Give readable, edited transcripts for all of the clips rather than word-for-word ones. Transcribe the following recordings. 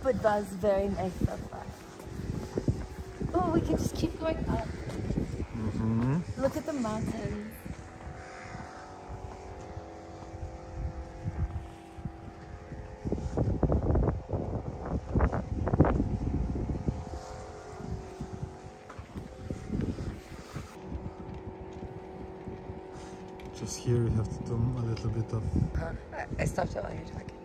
but was very nice so far. Oh, we can just keep going up. Look at the mountains. Just here you have to do a little bit of... I stopped it while you're talking.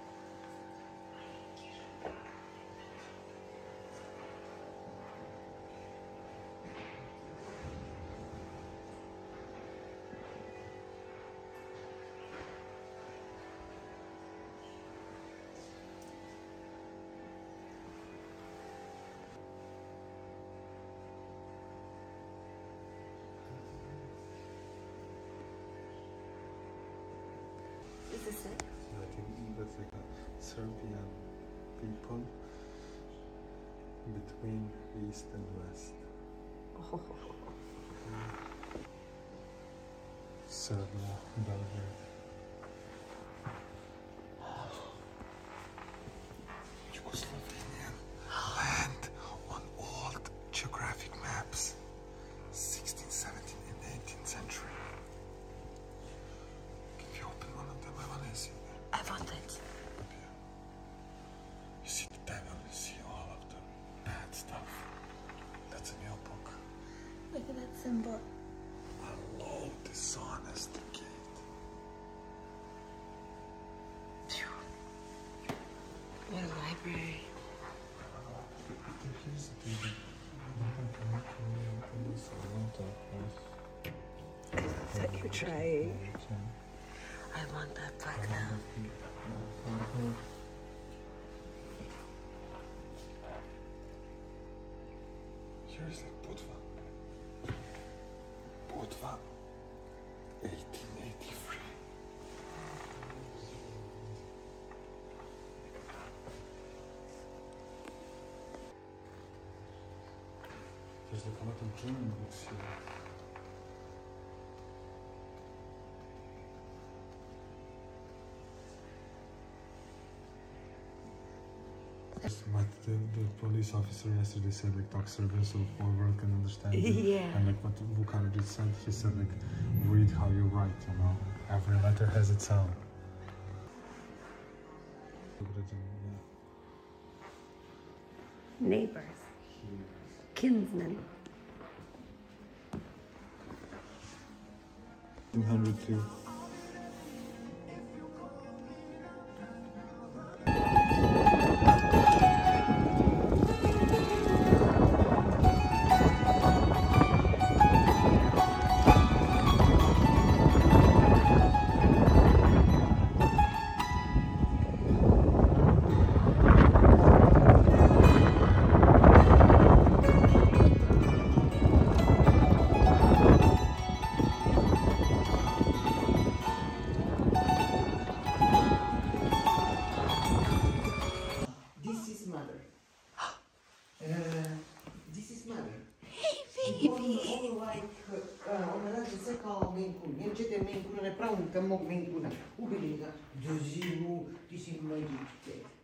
Is this it? I think that's like a Serbian people between East and West. Oh. Serbia, Belgrade. Yugoslavenian land on old geographic maps, 16th, 17th and 18th century. If you open one of them, I want to see them. I want it. You see the devil, you see all of the bad stuff. That's a new book. Look at that symbol. Hello, dishonest kid. What a library. Here's the thing. I love that you're trying. I want that book now. Here's like Budva. Budva. 1883. There's like a lot of German books here. But the police officer yesterday said like talk Serbian so all world can understand it. Yeah. And like what Vukanovic said, he said like read how you write, you know. Every letter has its sound. Neighbors. Kinsmen. 102. Maine Coon, on n'est pas un mot Maine Coon. Ou bien, 2 jours, tu sais,